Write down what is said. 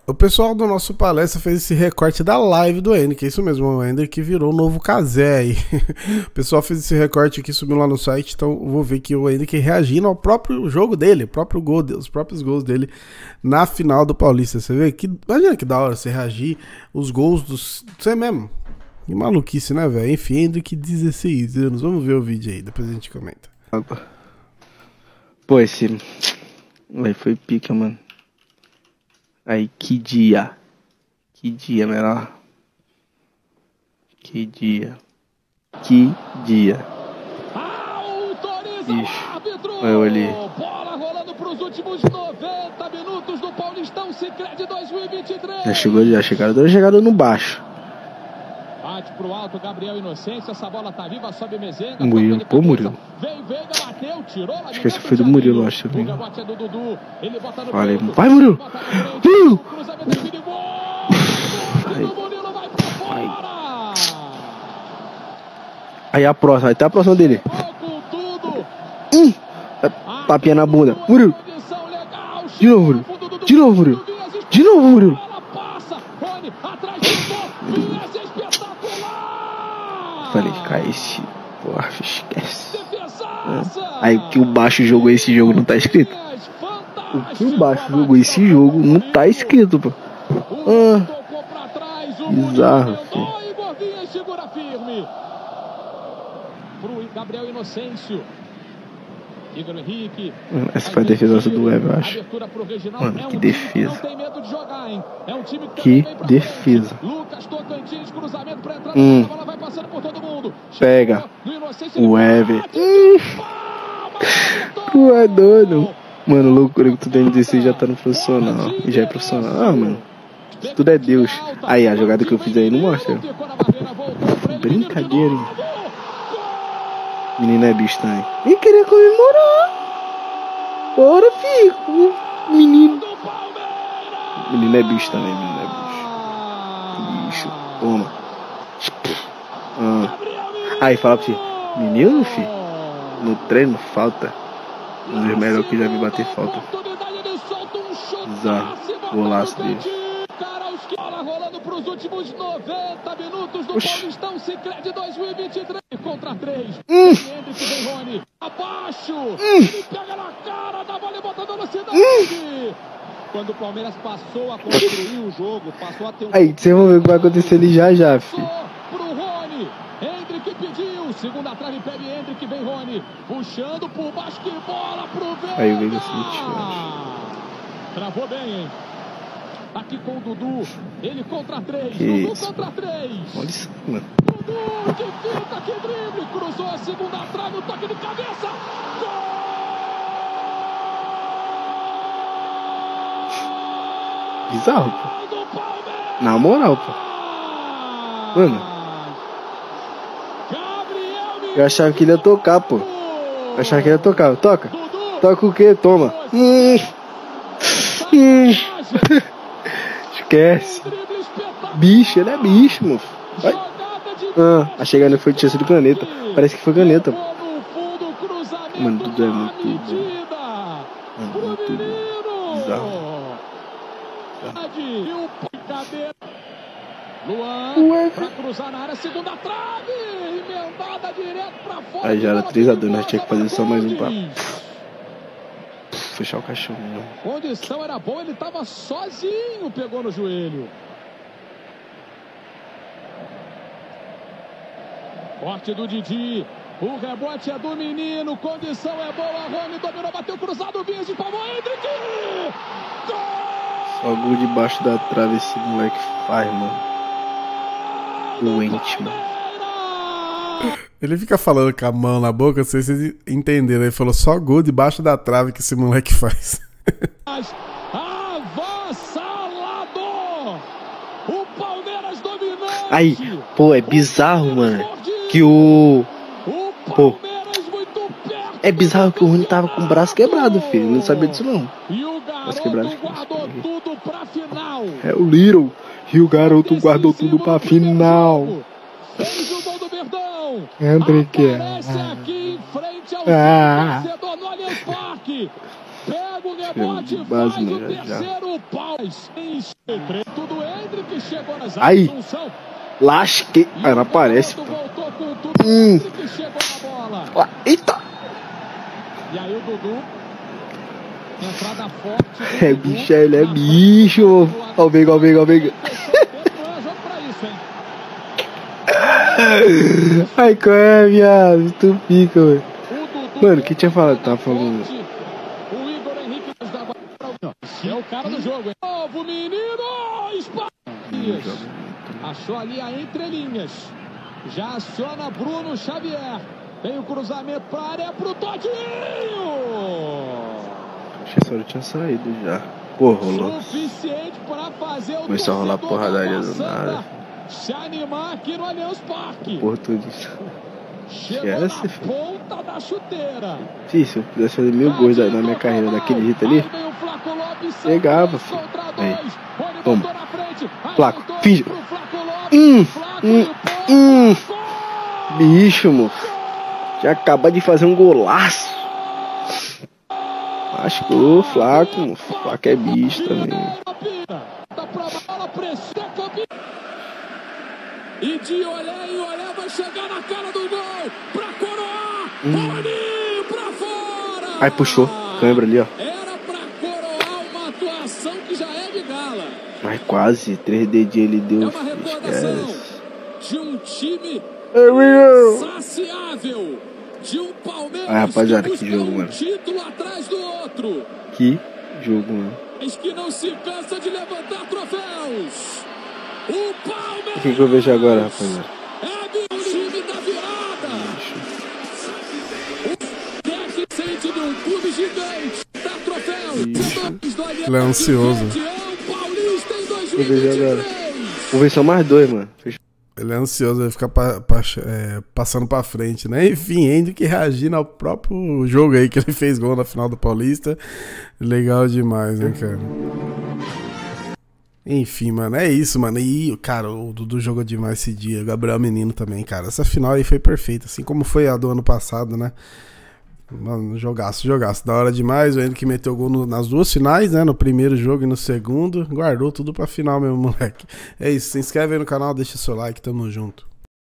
O pessoal do nosso palestra fez esse recorte da live do Ender, que é isso mesmo, o Ender que virou o novo Cazé aí. O pessoal fez esse recorte aqui, subiu lá no site, então eu vou ver que o Ender que reagindo ao próprio jogo dele, o próprio gol, os próprios gols dele na final do Paulista. Você vê que, imagina que da hora você reagir os gols dos... Você mesmo. Que maluquice, né, velho? Enfim, Ender que 16 anos. Vamos ver o vídeo aí, depois a gente comenta. Pô, esse... Aí foi pica, mano. Aí, que dia menor. Que dia. Ixi, olha eu ali. Bola rolando pros últimos 90 minutos do Paulistão Sicredi 2023. Já chegaram no baixo. Bate pro alto, Gabriel Inocêncio, essa bola tá viva, sobe Mezenga. Murilo, pô, Murilo. Veio Veiga, bateu, tirou. Acho que esse foi do Murilo, acho. O rebote é do Dudu, ele bota no Olha aí, peito. vai, Murilo! Murilo! Cruzamento perigoso. O Murilo vai pra fora. Aí a próxima, aí tá a próxima dele. Com tudo. Tapinha na bunda. Murilo! De novo, Murilo! De novo, Murilo! De novo, Murilo! Passa, Rony, atrás do gol. Esse é espetacular. Falei, cara, esse... Porra, esquece. Aí o que o baixo jogou esse jogo não tá escrito. O que o baixo jogou esse jogo não tá escrito, pô. Bizarro, filho. Pro Gabriel Inocêncio. Igor Henrique. Essa foi a defesa do Web, eu acho. Mano, que defesa. Que defesa. Pega. O Ever. Tu é doido. Mano, loucura que tu tem 16 já tá no profissional. E já é profissional. Ah, mano. Isso tudo é Deus. Aí, a jogada que eu fiz aí não mostra. Brincadeira, hein? Menino é bicho também. E queria comemorar. Bora, filho. Menino. Menino é bicho também, menino é bicho. Bicho. Toma. Aí, fala pra você. Menino, filho. No treino, falta. Um dos melhores que eu já vi bater falta. Bizarro. Golaço dele. Bola rolando para os últimos 90 minutos do Paulistão Sicredi 2023 contra 3. Hendrick vem Rony. Abaixo. Ele pega na cara da bola e bota na velocidade. Quando o Palmeiras passou a construir o jogo, passou a ter um... Aí, vocês vão ver o que vai acontecer ali já, filho. Pro Rony. Hendrick pediu. Segunda trave, pega Hendrick, vem Rony. Puxando por baixo, que bola pro Veiga. Aí o Veiga sentiu. Travou bem, hein? Aqui com o Dudu, ele contra 3, que Dudu isso? Contra 3. Olha isso, mano. Dudu, que fita, que drible, cruzou a segunda trave, o toque de cabeça. Gol! Bizarro, pô. Na moral, pô. Mano. Eu achava que ele ia tocar, pô. Eu achava que ele ia tocar. Toca. Toca o quê? Toma. Esquece. Bicho, ele é bicho, mano. Vai. A chegada foi tinha sido caneta. Parece que foi caneta. Mano, tudo é muito bom. Mano, muito bom. Bizarro. Luan, pra cruzar na área, segunda trave, emendada direto pra fora. Aí já era 3-2, nós tinha que fazer só mais um pra fechar o caixão. A condição era boa, ele tava sozinho, pegou no joelho. Corte do Didi, o rebote é do menino, condição é boa, Rony dominou, bateu cruzado, Vinhas de Pavão, Hendrick! Gol! Só gol debaixo da trave esse moleque faz, mano. Doente, mano. Ele fica falando com a mão na boca, não sei se vocês entenderam. Ele falou só gol debaixo da trave que esse moleque faz. Avassalador! O Palmeiras dominante! Aí, pô, é bizarro, mano. Que o... Pô, é bizarro que o Rony tava com o braço quebrado, filho. Eu não sabia disso, não. Braço quebrado. É o Little. E o garoto guardou tudo pra final. Fez o gol do Verdão. Hendrick. Aparece aqui em frente ao torcedor no Allianz Parque. Pega o De base, mano, já. Aí, lasquei. Aí não aparece, pô. Eita! E aí o Dudu. Entrada forte. É bicho, ele é bicho. Ó o Veiga, ó o Veiga, ó o Veiga. Ai, qual é, viado? Tu fica, mano. Mano, o que tinha falado? Tava falando. O Igor Henrique é o cara do jogo. Novo menino! Achou ali a entrelinhas. Já aciona Bruno Xavier. Tem o cruzamento pra área pro Todinho! Achei que só tinha saído já. Pô, rolou. Suficiente pra fazer o começou a rolar porradaria do nada. Se animar aqui no Allianz Parque. Oportunista. Esquece, filho. Ponta da chuteira. Sim, se eu pudesse fazer 1000 gols na minha carreira daquele jeito ali, pegava, filho. Aí. Toma. Flaco. Finge. Bicho, moço. Já acaba de fazer um golaço. Machucou, Flaco, moço. Flaco é bicho também. E de olhar em olhar vai chegar na cara do gol pra coroar. Rony pra fora. Aí puxou, câmera ali, ó. Era pra coroar uma atuação que já é de gala. Mas quase 3 dedinhos ele deu. É uma recordação de um time insaciável, de um Palmeiras. Ai, rapaziada, que jogo, mano. Título atrás do outro. Que jogo, mano. Que não se cansa de levantar troféus. O Palmeiras. O que eu vejo agora, rapaziada? É o time da virada. O que sente de um clube gigante. Dá troféus. Ele é ansioso. Eu vejo agora. Vou ver só mais 2, mano. Ele é ansioso, vai ficar passando pra frente, né? Enfim, Hendrick reagindo ao próprio jogo aí que ele fez gol na final do Paulista. Legal demais, né, cara? Enfim, mano, é isso, mano. E, cara, o Dudu jogou demais esse dia. O Gabriel Menino também, cara. Essa final aí foi perfeita, assim como foi a do ano passado, né? Mano, jogaço. Da hora demais. O Hendrick meteu gol nas 2 finais, né? No primeiro jogo e no segundo. Guardou tudo pra final mesmo, moleque. É isso. Se inscreve aí no canal, deixa seu like. Tamo junto.